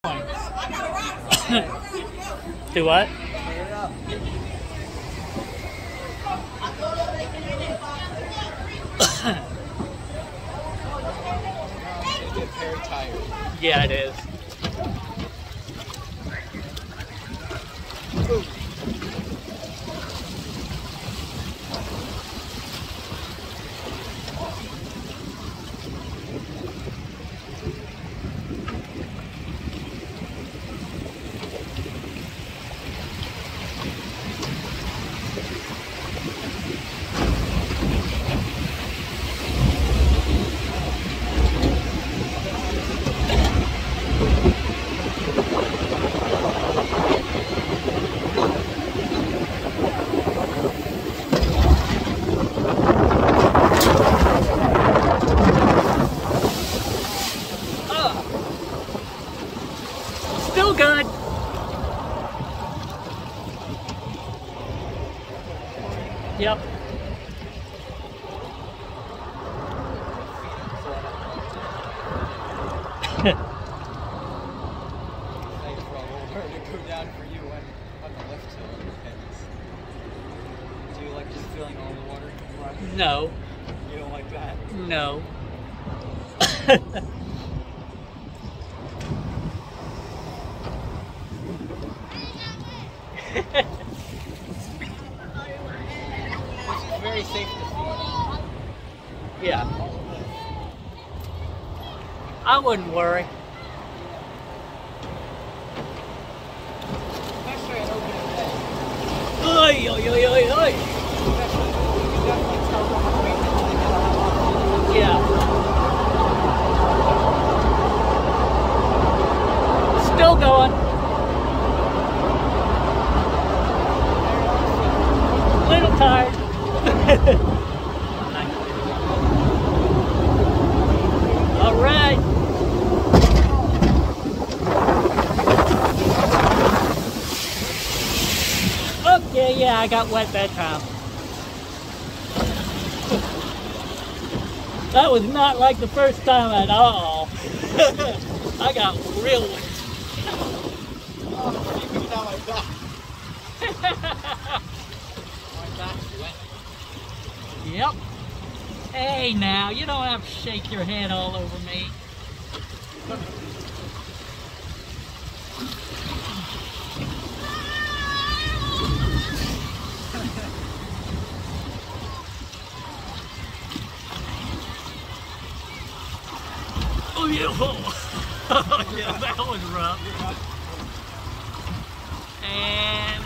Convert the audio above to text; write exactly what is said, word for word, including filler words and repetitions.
Do what? Very tired. Yeah, it is. Ooh. Still good. Yep. Go down for you on, on the left hill. Do you like just feeling all the water run? No. You don't like that? No. This is very safe to feed. Yeah. I wouldn't worry. Especially an open day. Oi, oi, oi, oi, oi. Especially, you can definitely tell when the weight is really good. Yeah. Still going. Little tired. All right. Okay, yeah, I got wet that time. That was not like the first time at all. I got real wet. Oh, you go down like that. My back's wet. Yep. Hey now, you don't have to shake your head all over me. Oh yeah, oh, yeah, that was rough. And